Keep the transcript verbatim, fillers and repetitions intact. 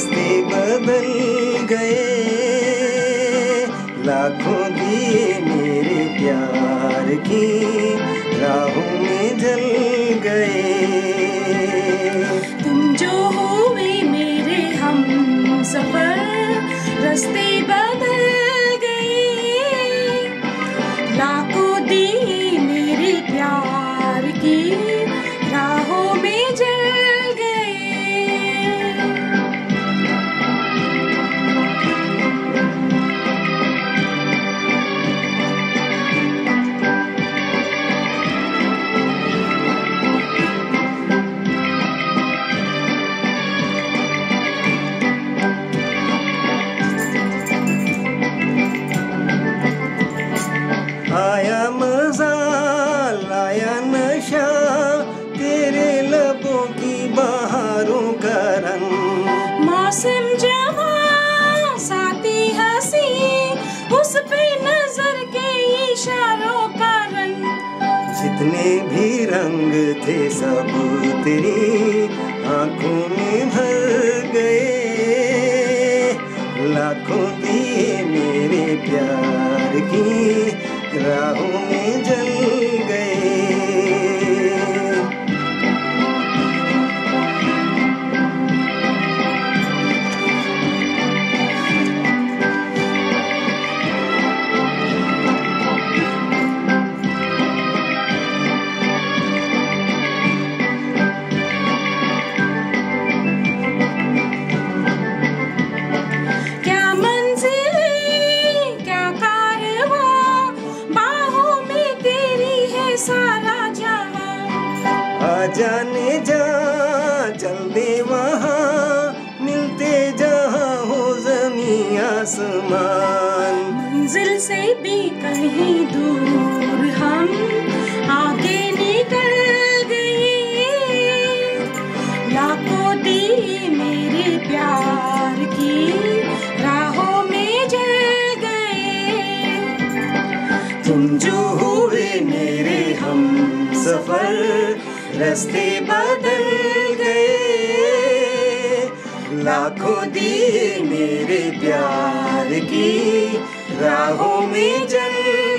रास्ते बदल गए, लाखों दिए मेरे प्यार की राहों में जल गए। तुम जो हुए मेरे हम सफर, रास्ते बदल गए, लाखों दिए मेरे प्यार की राहों में जल गए। आया मजा लाया नशा, तेरे लबों की बहारों का रंग। मौसम जवां साथी हंसी, उस पे नजर के इशारों का रंग। जितने भी रंग थे सब तेरी आंखों में भर गए, लाखों दिए मेरे प्यार की राहों में जल गए। क्या मंजिल क्या कारवां, बाहों में तेरी है सारा जहां। आ जाने जा चल दे वहाँ, मिलते जहाँ हो ज़मीं आसमान। मंजिल से भी कहीं दूर हम आगे निकल गए, लाखों दिए मेरे प्यार की राहों में जल गए। तुम जो हुए मेरे हम सफर, रास्ते बदल गए, लाखों दिए मेरे प्यार की राहों में जल